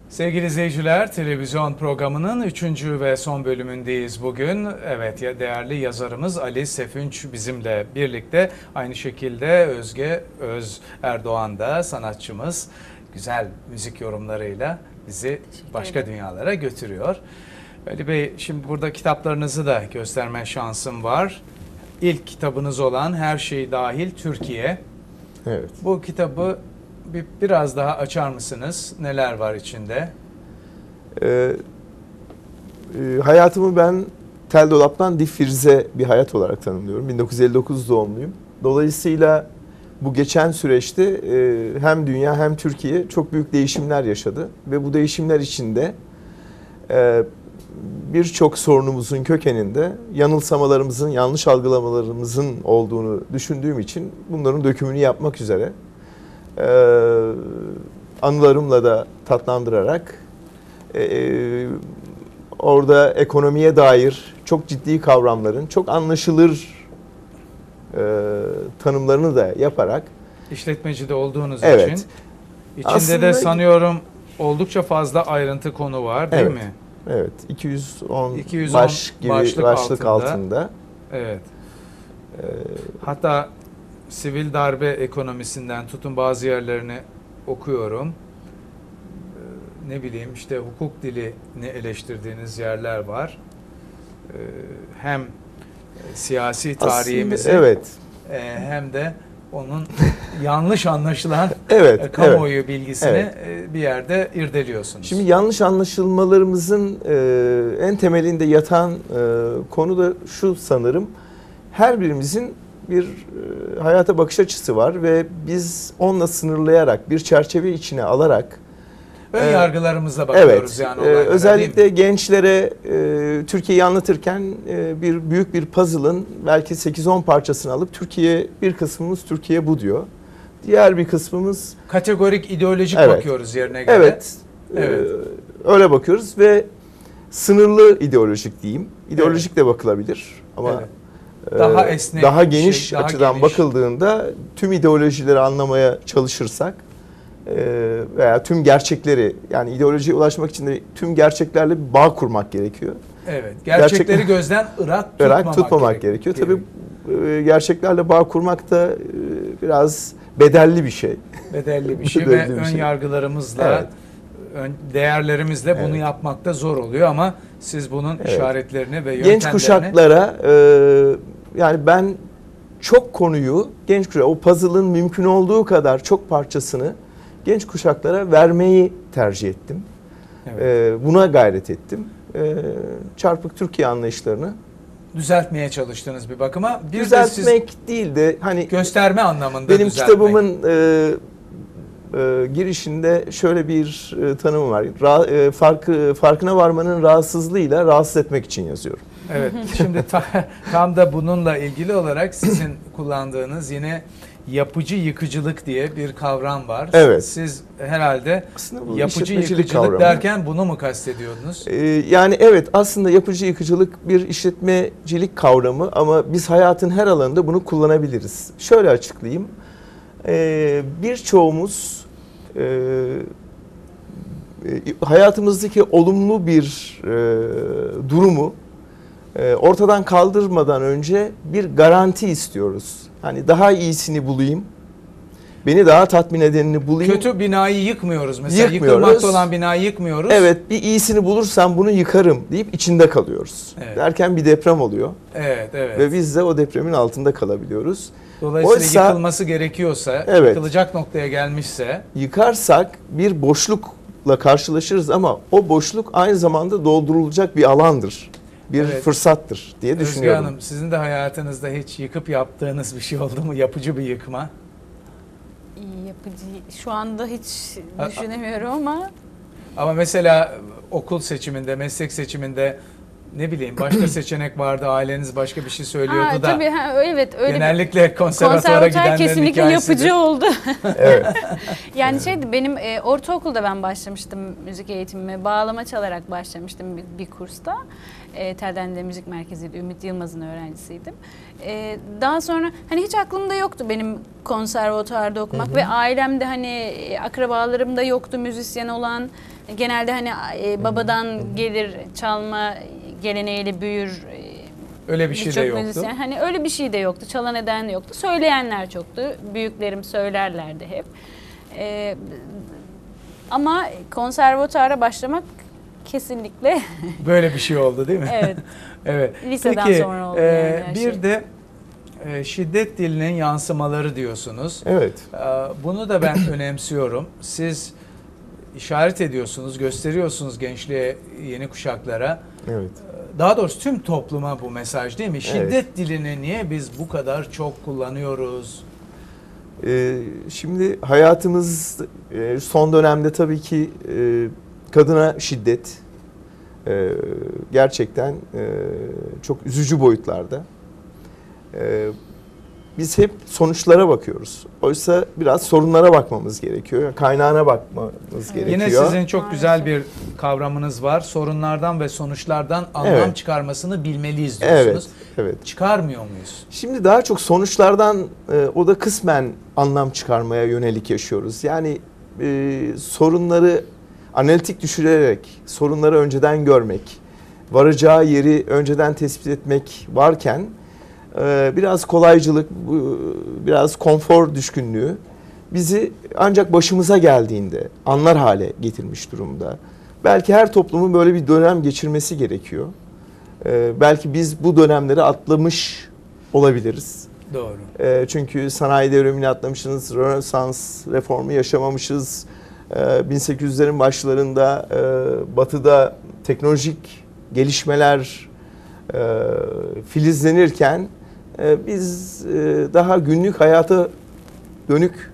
Sevgili izleyiciler, televizyon programının 3. ve son bölümündeyiz bugün. Evet, değerli yazarımız Ali Sefunç bizimle birlikte. Aynı şekilde Özge Öz Erdoğan da sanatçımız güzel müzik yorumlarıyla bizi başka dünyalara götürüyor. Ali Bey, şimdi burada kitaplarınızı da gösterme şansım var. İlk kitabınız olan Her Şey Dahil Türkiye. Evet. Bu kitabı biraz daha açar mısınız? Neler var içinde? Hayatımı ben tel dolaptan difrize bir hayat olarak tanımlıyorum. 1959 doğumluyum. Dolayısıyla bu geçen süreçte hem dünya hem Türkiye çok büyük değişimler yaşadı. Ve bu değişimler içinde birçok sorunumuzun kökeninde yanılsamalarımızın, yanlış algılamalarımızın olduğunu düşündüğüm için bunların dökümünü yapmak üzere anılarımla da tatlandırarak orada ekonomiye dair çok ciddi kavramların çok anlaşılır tanımlarını da yaparak İşletmeci de olduğunuz evet. için içinde Aslında, de sanıyorum oldukça fazla ayrıntı konu var değil evet, mi? Evet. 210 başlık altında. Evet. Hatta sivil darbe ekonomisinden tutun bazı yerlerini okuyorum. Ne bileyim işte hukuk dilini eleştirdiğiniz yerler var. Hem siyasi tarihimizi evet. Hem de onun yanlış anlaşılan evet, kamuoyu bilgisini bir yerde irdeliyorsunuz. Şimdi yanlış anlaşılmalarımızın en temelinde yatan konu da şu sanırım. Her birimizin bir hayata bakış açısı var ve biz onunla sınırlayarak, bir çerçeve içine alarak ön yargılarımızla bakıyoruz yani olaylara, özellikle gençlere Türkiye'yi anlatırken büyük bir puzzle'ın belki 8-10 parçasını alıp bir kısmımız Türkiye bu diyor. Diğer bir kısmımız kategorik, ideolojik bakıyoruz yerine göre. Evet. Öyle bakıyoruz ve sınırlı ideolojik diyeyim. İdeolojik de bakılabilir ama daha esnek, daha geniş açıdan bakıldığında tüm ideolojileri anlamaya çalışırsak veya tüm gerçekleri, yani ideolojiye ulaşmak için de tüm gerçeklerle bir bağ kurmak gerekiyor. Evet. Gerçekleri gözden ırak tutmamak gerekiyor. Tabii gerçeklerle bağ kurmak da biraz bedelli bir şey. Bedelli bir şey ve ön yargılarımızla, değerlerimizle bunu yapmakta zor oluyor ama siz bunun işaretlerini ve yöntemlerini... Genç kuşaklara yani ben çok konuyu o puzzle'ın mümkün olduğu kadar çok parçasını genç kuşaklara vermeyi tercih ettim. Evet. Buna gayret ettim. Çarpık Türkiye anlayışlarını düzeltmeye çalıştığınız bir bakıma. Düzeltmek değil de hani gösterme anlamında benim düzeltmek. Kitabımın girişinde şöyle bir tanım var. Farkına varmanın rahatsızlığıyla rahatsız etmek için yazıyorum. Evet. Şimdi tam da bununla ilgili olarak sizin kullandığınız yine yapıcı yıkıcılık diye bir kavram var. Evet. Siz herhalde yapıcı yıkıcılık kavramı derken bunu mu kastediyordunuz? Yani evet, aslında yapıcı yıkıcılık bir işletmecilik kavramı ama biz hayatın her alanında bunu kullanabiliriz. Şöyle açıklayayım. Birçoğumuz hayatımızdaki olumlu bir durumu ortadan kaldırmadan önce bir garanti istiyoruz. Hani daha iyisini bulayım, beni daha tatmin edenini bulayım. Kötü binayı yıkmıyoruz mesela. Yıkılmakta olan binayı yıkmıyoruz. Evet, bir iyisini bulursam bunu yıkarım deyip içinde kalıyoruz. Evet. Derken bir deprem oluyor. Evet. Ve biz de o depremin altında kalabiliyoruz. Dolayısıyla yıkılması gerekiyorsa, yıkılacak noktaya gelmişse... Yıkarsak bir boşlukla karşılaşırız ama o boşluk aynı zamanda doldurulacak bir alandır. Bir fırsattır diye düşünüyorum. Özge Hanım, sizin de hayatınızda hiç yıkıp yaptığınız bir şey oldu mu? Yapıcı bir yıkma. Yapıcı şu anda hiç düşünemiyorum ama. Ama mesela okul seçiminde, meslek seçiminde ne bileyim başka seçenek vardı, aileniz başka bir şey söylüyordu da. Tabii evet öyle. Genellikle konservatuara gidenlerin kesinlikle hikayesidir. yapıcı oldu. Evet. Yani benim ortaokulda ben başlamıştım müzik eğitimime, bağlama çalarak başlamıştım bir kursta. Telden'de müzik merkeziydi, Ümit Yılmaz'ın öğrencisiydim. Daha sonra hani hiç aklımda yoktu benim konservatuarda okumak ve ailemde hani akrabalarım da yoktu müzisyen olan. Genelde hani babadan gelir çalma geleneğiyle büyür. Öyle bir şey de birçok yoktu. müzisyen. Hani öyle bir şey de yoktu. Çalan eden de yoktu. Söyleyenler çoktu. Büyüklerim söylerlerdi hep. Ama konservatuara başlamak kesinlikle Böyle bir şey oldu değil mi? evet. Evet. Liseden Peki, sonra oldu yani her bir şey. de şiddet dilinin yansımaları diyorsunuz. Evet. Bunu da ben önemsiyorum. Siz işaret ediyorsunuz, gösteriyorsunuz gençliğe, yeni kuşaklara. Evet. Daha doğrusu tüm topluma bu mesaj değil mi? Şiddet Evet. dilini niye biz bu kadar çok kullanıyoruz? Şimdi hayatımız son dönemde tabii ki kadına şiddet gerçekten çok üzücü boyutlarda. Biz hep sonuçlara bakıyoruz. Oysa biraz sorunlara bakmamız gerekiyor. Kaynağına bakmamız gerekiyor. Yine sizin çok güzel bir kavramınız var. Sorunlardan ve sonuçlardan anlam Evet. çıkarmasını bilmeliyiz diyorsunuz. Evet, evet. Çıkarmıyor muyuz? Şimdi daha çok sonuçlardan o da kısmen anlam çıkarmaya yönelik yaşıyoruz. Yani sorunları analitik düşürerek, sorunları önceden görmek, varacağı yeri önceden tespit etmek varken biraz kolaycılık, biraz konfor düşkünlüğü bizi ancak başımıza geldiğinde anlar hale getirmiş durumda. Belki her toplumun böyle bir dönem geçirmesi gerekiyor. Belki biz bu dönemleri atlamış olabiliriz. Doğru. Çünkü sanayi devrimini atlamışız, Rönesans reformu yaşamamışız. 1800'lerin başlarında Batı'da teknolojik gelişmeler filizlenirken biz daha günlük hayata dönük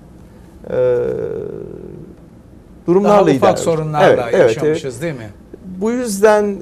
durumlarla Daha ufak ilerliyoruz. sorunlarla Evet, yaşamışız evet. değil mi? Bu yüzden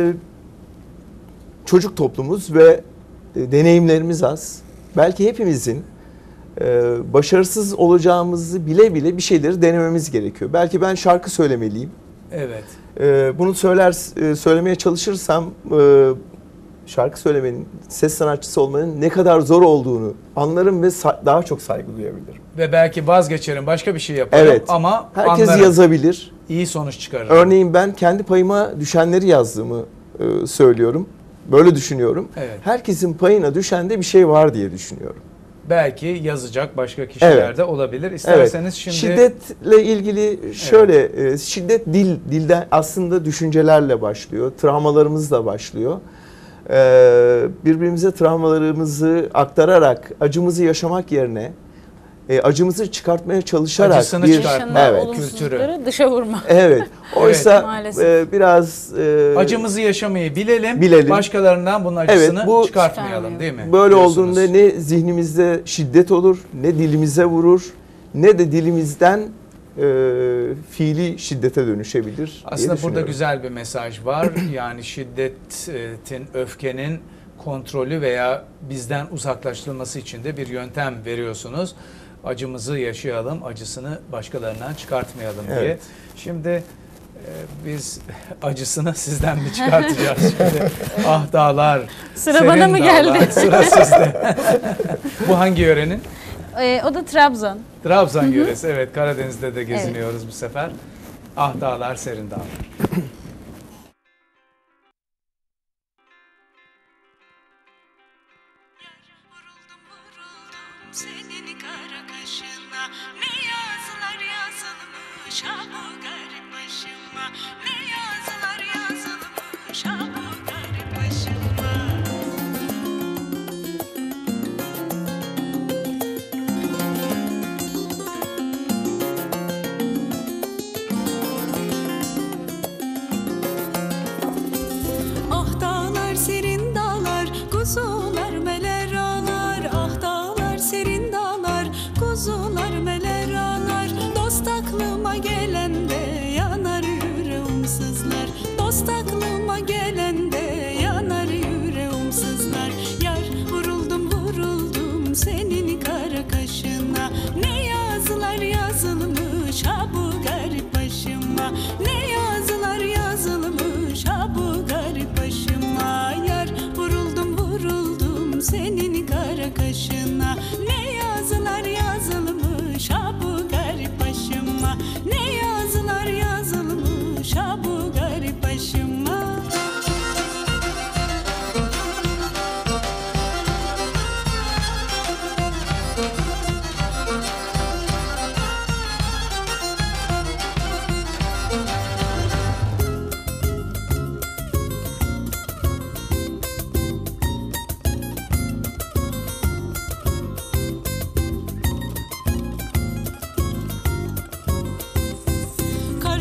çocuk toplumuz ve deneyimlerimiz az. Belki hepimizin başarısız olacağımızı bile bile bir şeyleri denememiz gerekiyor. Belki ben şarkı söylemeliyim. Evet. Bunu söylemeye çalışırsam şarkı söylemenin, ses sanatçısı olmanın ne kadar zor olduğunu anlarım ve daha çok saygı duyabilirim. Ve belki vazgeçerim, başka bir şey yaparım Evet. ama Herkes anlarım. yazabilir. İyi sonuç çıkarırım. Örneğin ben kendi payıma düşenleri yazdığımı söylüyorum. Böyle düşünüyorum. Evet. Herkesin payına düşen de bir şey var diye düşünüyorum. Belki yazacak başka kişiler de olabilir. İsterseniz şimdi... Şiddetle ilgili şöyle, şiddet dilden aslında düşüncelerle başlıyor, travmalarımızla başlıyor. Birbirimize travmalarımızı aktararak acımızı yaşamak yerine acımızı çıkartmaya çalışarak Acısını çıkartma, evet, olumsuzlukları dışa vurma. Evet. Oysa Maalesef. biraz acımızı yaşamayı bilelim. Başkalarından bunun acısını Evet, bu çıkartmayalım değil mi? böyle diyorsunuz. olduğunda ne zihnimizde şiddet olur, ne dilimize vurur, ne de dilimizden fiili şiddete dönüşebilir diye Aslında burada düşünüyorum. güzel bir mesaj var. Yani şiddetin, öfkenin kontrolü veya bizden uzaklaştırılması için de bir yöntem veriyorsunuz. Acımızı yaşayalım, acısını başkalarından çıkartmayalım diye. Evet. Şimdi biz acısını sizden mi çıkartacağız şimdi? Ah dağlar, Sıra serin bana mı dağlar, geldi? Sıra sizde. Bu hangi yörenin? O da Trabzon. Trabzon yöresi. Evet, Karadeniz'de de geziniyoruz bu sefer. Ah dağlar, serin dağlar. Senin kara kaşına ne yazılar yazılmış ha bu garip başıma, ne yazılar yazılmış ha bu garip başıma. Ah dağlar serin dağlar, kuzular meler ağlar. Ah dağlar serin dağlar, kuzular meler ağlar. Dost aklıma gelende yanar yüreğim sızlar. Dost aklıma gelende yanar yüreğim sızlar. Yar vuruldum senin kara kaşına. Ne yazılar yazılmış ha bu garip başıma. Ne yazılar yazılmış ha bu garip başıma. Yar vuruldum senin kara kaşına. Ne yazılar yazılmış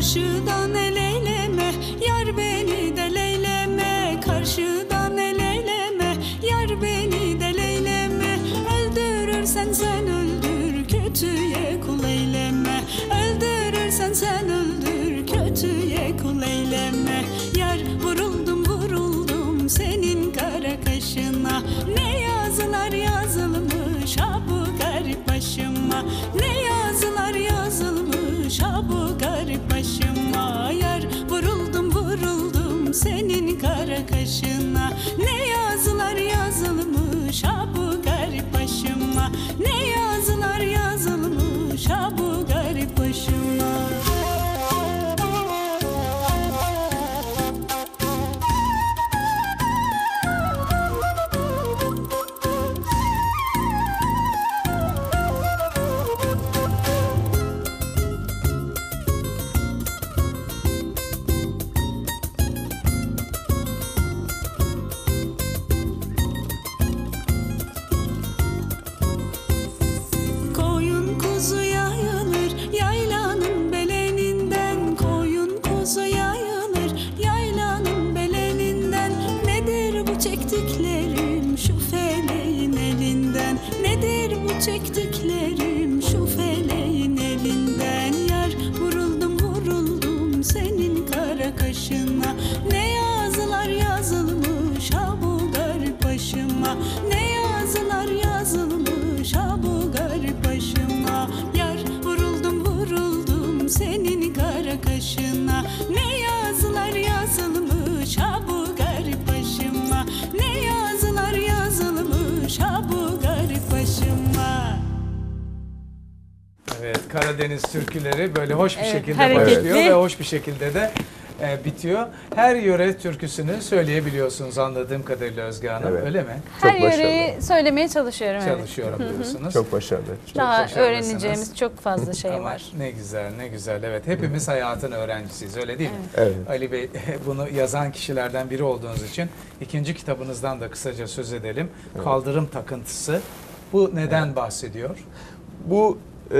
Karşıdan el eyleme, yar beni de leyleme. Karşıdan el eyleme, yar beni de leyleme. Öldürürsen sen öldür, kötüye kul eyleme. Öldürürsen sen öldür, kötüye kul eyleme. Yar vuruldum vuruldum senin kara kaşına. Ne yazılar yazılmış ha bu garip başıma. Ne yazılar yazılmış ha bu garip başıma. Yar vuruldum vuruldum senin kara kaşına. Ne yazılar yazılmış ha bu garip başıma. Ne yazılar yazılmış ha bu garip başıma. Koyun kuzu yayılır yaylanın beleninden. Koyun kuzu yayılır yaylanın beleninden. Nedir bu çektiklerim şu feleğin elinden? Nedir bu çektiklerim şu feleğin elinden? Yar vuruldum vuruldum senin kara kaşına. Ne yazılar yazılmış ha bu garip başıma. Ne yazılar yazılmış ha bu garip başıma. Yar vuruldum vuruldum senin kara kaşına. Ne yazılar yazılmış ha bu garip başıma. Ne yazılar yazılmış ha bu garip başıma. Evet, Karadeniz türküleri böyle hoş bir Evet, şekilde hareketli. başlıyor ve hoş bir şekilde de bitiyor. Her yöre türküsünü söyleyebiliyorsunuz anladığım kadarıyla Özge Hanım, Evet. öyle mi? Her Çok başarılı. yöreyi söylemeye çalışıyorum. Evet. Çalışıyorum diyorsunuz. Çok başarılı. Daha başarılısınız. öğreneceğimiz çok fazla şey Ama var. ne güzel, ne güzel. Evet, hepimiz hayatın öğrencisiyiz, öyle değil mi? Evet. Ali Bey, bunu yazan kişilerden biri olduğunuz için ikinci kitabınızdan da kısaca söz edelim. Kaldırım Takıntısı. Bu neden bahsediyor? Bu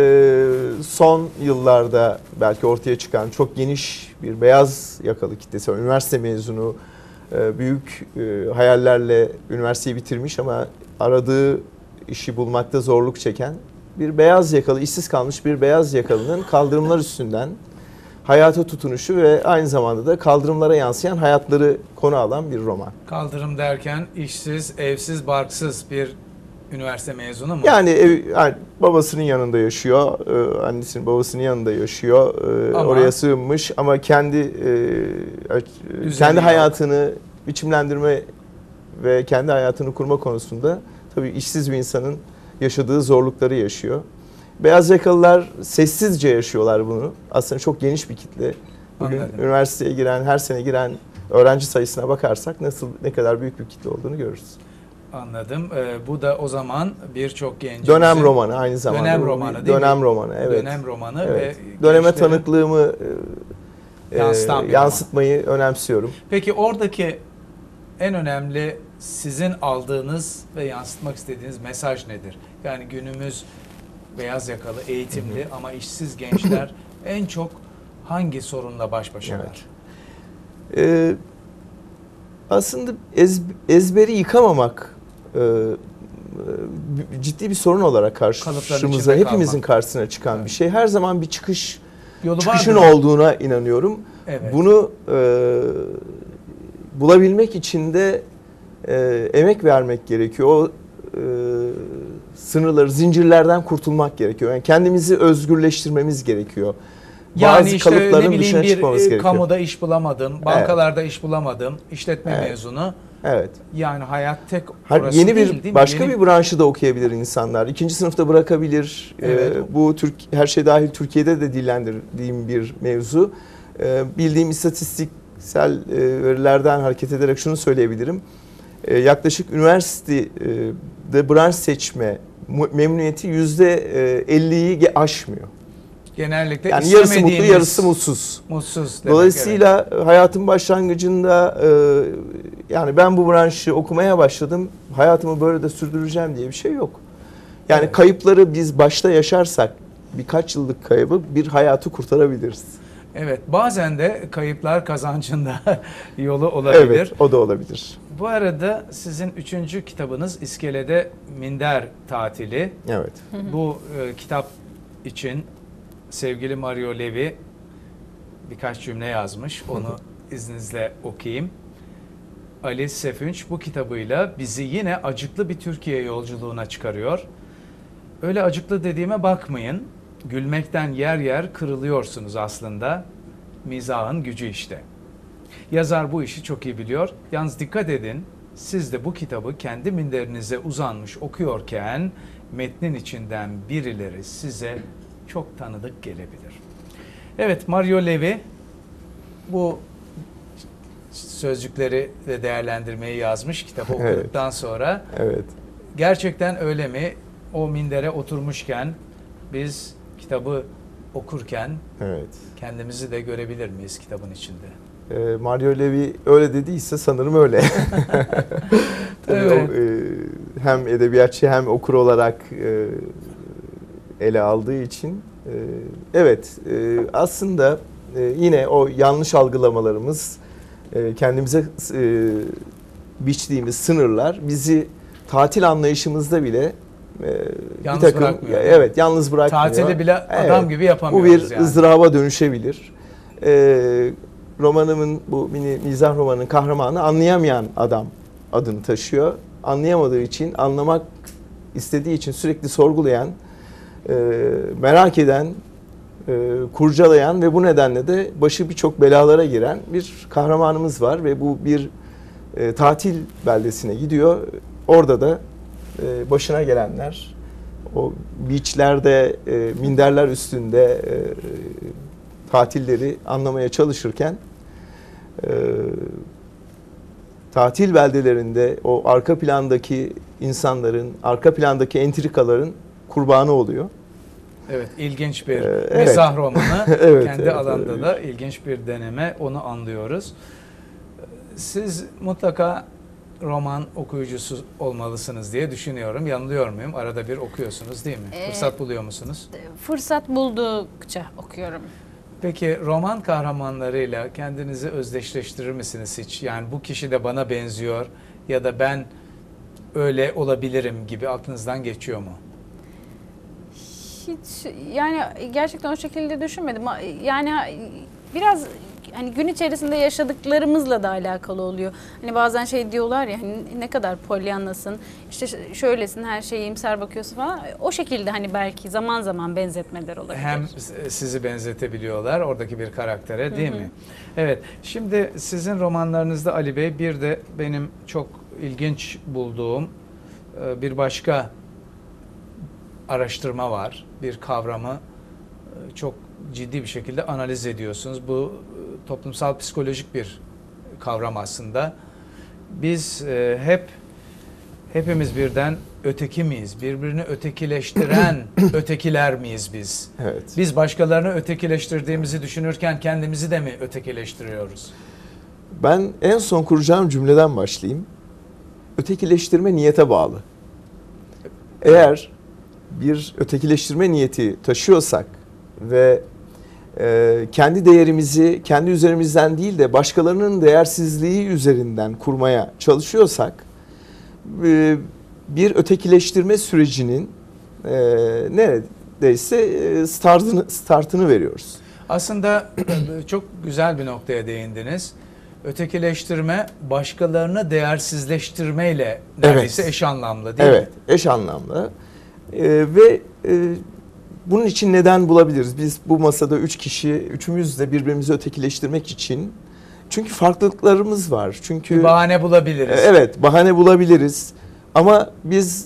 son yıllarda belki ortaya çıkan çok geniş bir beyaz yakalı kitlesi var. Üniversite mezunu, büyük hayallerle üniversiteyi bitirmiş ama aradığı işi bulmakta zorluk çeken bir beyaz yakalı, işsiz kalmış bir beyaz yakalının kaldırımlar üstünden hayata tutunuşu ve aynı zamanda da kaldırımlara yansıyan hayatları konu alan bir roman. Kaldırım derken işsiz, evsiz, barksız bir üniversite mezunu mu? Yani, babasının yanında yaşıyor, annesinin babasının yanında yaşıyor, Ama- oraya sığınmış ama kendi yok. hayatını biçimlendirme ve kendi hayatını kurma konusunda tabii işsiz bir insanın yaşadığı zorlukları yaşıyor. Beyaz yakalılar sessizce yaşıyorlar bunu. Aslında çok geniş bir kitle. Bugün Anladım. üniversiteye giren, her sene giren öğrenci sayısına bakarsak ne kadar büyük bir kitle olduğunu görürüz. Anladım. Bu da o zaman birçok gencimizin... Dönem romanı aynı zamanda. Dönem Bu bir romanı değil mi? Dönem romanı, evet. Dönem romanı Evet. ve Döneme gençlerin- tanıklığımı Yansıtan bir yansıtmayı önemsiyorum. Peki oradaki en önemli sizin aldığınız ve yansıtmak istediğiniz mesaj nedir? Yani günümüz beyaz yakalı, eğitimli ama işsiz gençler en çok hangi sorunla baş başalar? Evet. Aslında ezberi yıkamamak ciddi bir sorun olarak Kalıpların karşımıza, içinde hepimizin kalmak. karşısına çıkan Evet. bir şey. Her zaman bir Yolu çıkışın vardır. olduğuna inanıyorum. Evet. Bunu bulabilmek için de emek vermek gerekiyor. O sınırları, zincirlerden kurtulmak gerekiyor. Yani kendimizi özgürleştirmemiz gerekiyor. Yani Bazı işte ne kalıpların bileyim dışına çıkmamız bir gerekiyor. kamuda iş bulamadım, bankalarda iş bulamadım, işletme Evet. mezunu. Evet. Yani hayat tek Hayır, orası yeni değil, değil bir mi? başka Yeni- bir branşı da okuyabilir insanlar. İkinci sınıfta bırakabilir. Evet. Bu her şey dahil Türkiye'de de dillendirdiğim bir mevzu. Bildiğim istatistiksel verilerden hareket ederek şunu söyleyebilirim. Yaklaşık üniversitede branş seçme memnuniyeti %50'yi aşmıyor. Genellikle Yani yarısı mutlu, istemediğimiz, yarısı mutsuz. mutsuz demek, Dolayısıyla hayatın başlangıcında yani ben bu branşı okumaya başladım, hayatımı böyle de sürdüreceğim diye bir şey yok. Yani Evet. kayıpları biz başta yaşarsak birkaç yıllık kaybı bir hayatı kurtarabiliriz. Evet, bazen de kayıplar kazancında yolu olabilir. Evet, o da olabilir. Bu arada sizin 3. kitabınız İskele'de Minder Tatili. Evet. Bu kitap için sevgili Mario Levi birkaç cümle yazmış. Onu izninizle okuyayım. Ali Sefinç bu kitabıyla bizi yine acıklı bir Türkiye yolculuğuna çıkarıyor. Öyle acıklı dediğime bakmayın. Gülmekten yer yer kırılıyorsunuz aslında. Mizahın gücü işte. Yazar bu işi çok iyi biliyor. Yalnız dikkat edin, siz de bu kitabı kendi minderinize uzanmış okuyorken metnin içinden birileri size çok tanıdık gelebilir. Evet, Mario Levi bu sözcükleri de değerlendirmeyi yazmış kitabı Evet. okuduktan sonra. Evet. Gerçekten öyle mi? O mindere oturmuşken biz kitabı okurken Evet. kendimizi de görebilir miyiz kitabın içinde? Mario Levi öyle dediyse sanırım öyle. Tabii Evet. hem edebiyatçı hem okur olarak ele aldığı için evet, aslında yine o yanlış algılamalarımız, kendimize biçtiğimiz sınırlar bizi tatil anlayışımızda bile Yalnız bir takım, bırakmıyor. evet, yalnız bırakmıyor. Tatili bile adam Evet. gibi Bu yapamıyoruz bir yani. ızdıraba dönüşebilir. Romanımın, bu mizah romanının kahramanı anlayamayan adam adını taşıyor. Anlayamadığı için, anlamak istediği için sürekli sorgulayan, merak eden, kurcalayan ve bu nedenle de başı birçok belalara giren bir kahramanımız var ve bu bir tatil beldesine gidiyor. Orada da başına gelenler, o beachlerde, minderler üstünde tatilleri anlamaya çalışırken tatil beldelerinde o arka plandaki insanların, arka plandaki entrikaların kurbanı oluyor. Evet, ilginç bir Evet. mizah romanı. Evet, Kendi evet, alanda evet. da ilginç bir deneme, onu anlıyoruz. Siz mutlaka roman okuyucusu olmalısınız diye düşünüyorum. Yanılıyor muyum? Arada bir okuyorsunuz değil mi? Fırsat buluyor musunuz? Fırsat buldukça okuyorum. Peki roman kahramanlarıyla kendinizi özdeşleştirir misiniz hiç? Yani bu kişi de bana benziyor ya da ben öyle olabilirim gibi aklınızdan geçiyor mu? Hiç, yani gerçekten o şekilde düşünmedim. Yani biraz hani gün içerisinde yaşadıklarımızla da alakalı oluyor. Hani bazen şey diyorlar ya, hani ne kadar polyanlasın, işte şöylesin, her şeye iyimser bakıyorsun falan. O şekilde hani belki zaman zaman benzetmeler olabilir. Hem sizi benzetebiliyorlar oradaki bir karaktere, değil mi? Evet. Şimdi sizin romanlarınızda Ali Bey, bir de benim çok ilginç bulduğum bir başka araştırma var. Bir kavramı çok ciddi bir şekilde analiz ediyorsunuz. Bu toplumsal psikolojik bir kavram aslında. Biz hepimiz birden öteki miyiz? Birbirini ötekileştiren ötekiler miyiz biz? Evet. Biz başkalarını ötekileştirdiğimizi düşünürken kendimizi de mi ötekileştiriyoruz? Ben en son kuracağım cümleden başlayayım. Ötekileştirme niyete bağlı. Eğer bir ötekileştirme niyeti taşıyorsak ve kendi değerimizi kendi üzerimizden değil de başkalarının değersizliği üzerinden kurmaya çalışıyorsak bir ötekileştirme sürecinin neredeyse startını veriyoruz. Aslında çok güzel bir noktaya değindiniz. Ötekileştirme başkalarını değersizleştirmeyle neredeyse eş anlamlı, değil mi? Evet, eş anlamlı. Ve bunun için neden bulabiliriz? Biz bu masada 3 kişi, üçümüz de birbirimizi ötekileştirmek için. Çünkü farklılıklarımız var. Çünkü Bir bahane bulabiliriz. Evet, bahane bulabiliriz. Ama biz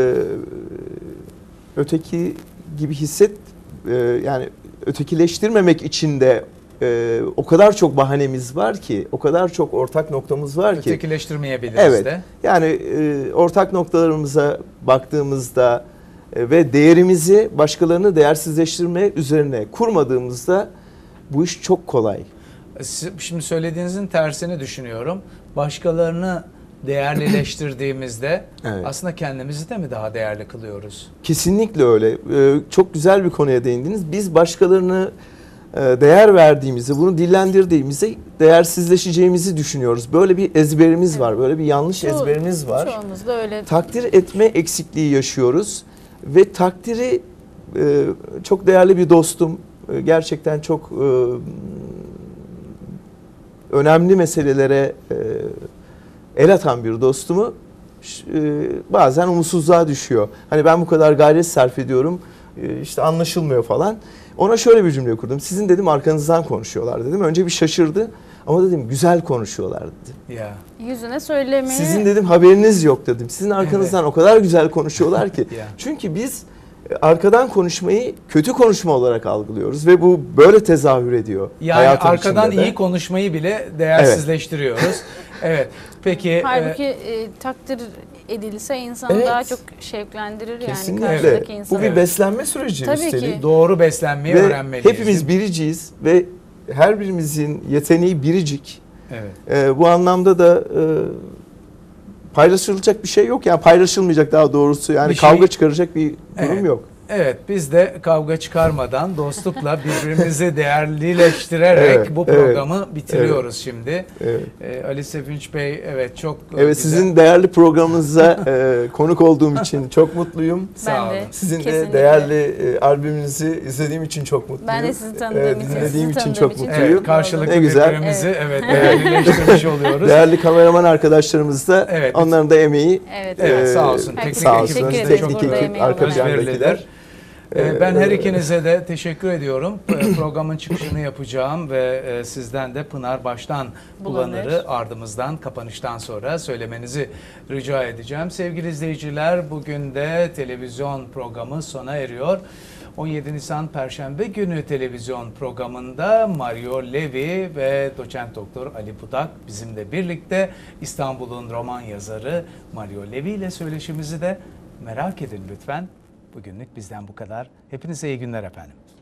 öteki gibi yani ötekileştirmemek için de o kadar çok bahanemiz var ki, o kadar çok ortak noktamız var ki. Ötekileştirmeyebiliriz Evet. de. Yani ortak noktalarımıza baktığımızda ve değerimizi başkalarını değersizleştirme üzerine kurmadığımızda bu iş çok kolay. Şimdi söylediğinizin tersini düşünüyorum. Başkalarını değerlileştirdiğimizde Evet. aslında kendimizi de mi daha değerli kılıyoruz? Kesinlikle öyle. Çok güzel bir konuya değindiniz. Biz başkalarını değer verdiğimizi, bunu dillendirdiğimizi değersizleşeceğimizi düşünüyoruz. Böyle bir ezberimiz var, böyle bir yanlış ezberimiz var. Çoğumuz da öyle. Takdir etme eksikliği yaşıyoruz ve takdiri çok değerli bir dostum, gerçekten çok önemli meselelere el atan bir dostumu bazen umutsuzluğa düşüyor. Hani ben bu kadar gayret sarf ediyorum, işte anlaşılmıyor falan. Ona şöyle bir cümle kurdum. Sizin dedim arkanızdan konuşuyorlar dedim. Önce bir şaşırdı ama dedim güzel konuşuyorlar dedim. Ya. Yüzüne söylemeyi. Sizin dedim haberiniz yok dedim. Sizin arkanızdan o kadar güzel konuşuyorlar ki. Ya. Çünkü biz arkadan konuşmayı kötü konuşma olarak algılıyoruz ve bu böyle tezahür ediyor. Yani hayatın arkadan içinde de. iyi konuşmayı bile değersizleştiriyoruz. Evet. Peki Halbuki takdir edilse insanı Evet. daha çok şevklendirir yani Kesinlikle. karşıdaki insanı. Bu bir beslenme süreci Tabii üstelik. ki. doğru beslenmeyi Ve öğrenmeliyiz. hepimiz biriciyiz ve her birimizin yeteneği biricik. Evet. Bu anlamda da paylaşılacak bir şey yok. Yani paylaşılmayacak daha doğrusu. Yani Bir şey- kavga çıkaracak bir durum Evet. yok. Evet, biz de kavga çıkarmadan dostlukla birbirimizi değerlileştirerek Evet, bu evet, programı bitiriyoruz şimdi. Evet. Ali Sevinç Bey, evet çok Evet, güzel. sizin değerli programınıza konuk olduğum için çok mutluyum. Sağ Ben olun. de. Sizin de Kesinlikle. değerli albümünüzü izlediğim için çok mutluyum. Ben de sizi tanıdığım için, dinlediğim sizi için tanıdığım çok için çok mutluyum. Evet, karşılıklı Ne güzel. birbirimizi evet değerlileştirmiş oluyoruz. Değerli kameraman arkadaşlarımız da Evet. onların da emeği Evet. Evet, sağ olsun. Herkese Teknik sağ ekibimiz olsun. de ederiz çok Teknik burada ekip, emeği arka olan. plandakiler. Ben her ikinize de teşekkür ediyorum. Programın çıkışını yapacağım ve sizden de Pınar Baştan Bulanır'ı ardımızdan kapanıştan sonra söylemenizi rica edeceğim. Sevgili izleyiciler, bugün de televizyon programı sona eriyor. 17 Nisan Perşembe günü televizyon programında Mario Levi ve doçent doktor Ali Budak bizimle birlikte İstanbul'un roman yazarı Mario Levi ile söyleşimizi de merak edin lütfen. Bugünlük bizden bu kadar. Hepinize iyi günler efendim.